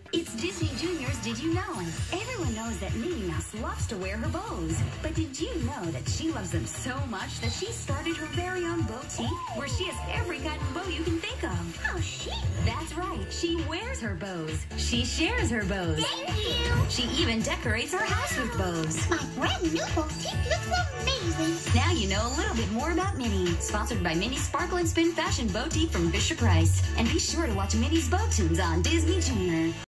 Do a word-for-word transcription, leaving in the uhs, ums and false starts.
It's Disney Junior's Did You Know? Everyone knows that Minnie Mouse loves to wear her bows. But did you know that she loves them so much that she started her very own boutique where she has every kind of bow you can think of? How chic. That's right. She wears her bows. She shares her bows. Thank you. She even decorates her house with bows. My brand new boutique looks amazing. Now you know a little bit more about Minnie. Sponsored by Minnie Sparkle and Spin Fashion Bow-tique from Fisher Price. And be sure to watch Minnie's Bow Tunes on Disney Junior.